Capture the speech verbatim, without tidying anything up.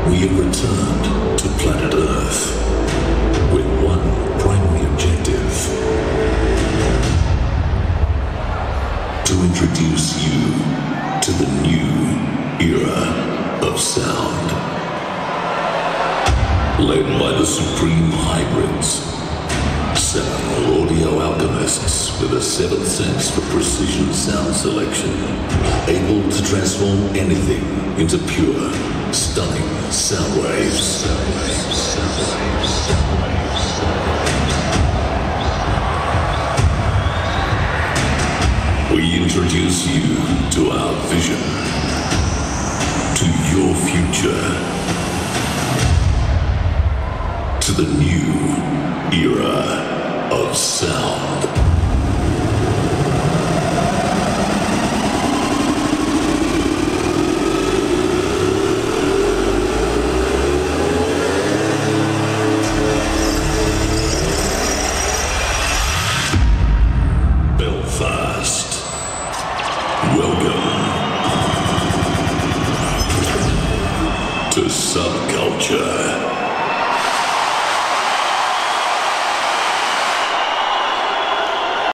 We have returned to planet Earth with one primary objective: to introduce you to the new era of sound. Led by the supreme hybrids, seven audio alchemists with a seventh sense for precision sound selection, able to transform anything into pure, stunning sound waves. Sound waves, sound waves, sound waves, sound waves. We introduce you to our vision, to your future, to the new era of sound. Belfast. Welcome to Subculture.